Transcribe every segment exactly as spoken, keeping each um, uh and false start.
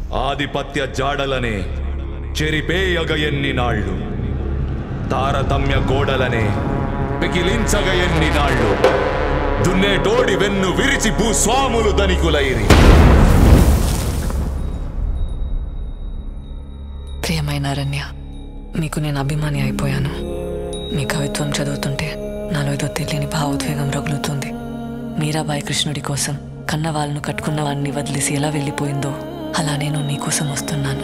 ఆధిపత్య జాడలనే చెరిపేయగ ఎన్ని నాళ్ళు, తారతమ్య గోడలనే పెకిలించగ ఎన్ని నాళ్ళు, దున్నేటోడి వెన్ను విరిచి భూస్వాములు ధనికులైరి. ప్రియమైన అరణ్య, మీకు నేను అభిమాని అయిపోయాను. మీ కవిత్వం చదువుతుంటే నాలో ఏదో తెలియని భావోద్వేగం రగులుతుంది. మీరాబాయి కృష్ణుడి కోసం కన్న వాళ్ళను కట్టుకున్న వాడిని వదిలేసి ఎలా వెళ్ళిపోయిందో అలా నేను నీకోసం వస్తున్నాను.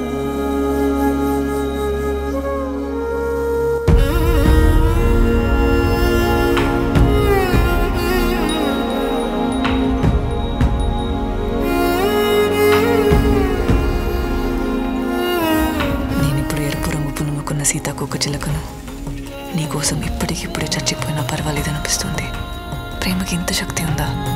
నేనిప్పుడు ఎరుపు రంగు పులుముకున్న సీతాకోక చిలకను నీకోసం ఇప్పటికిప్పుడే చచ్చిపోయినా పర్వాలేదనిపిస్తుంది. ప్రేమకి ఇంత శక్తి ఉందా?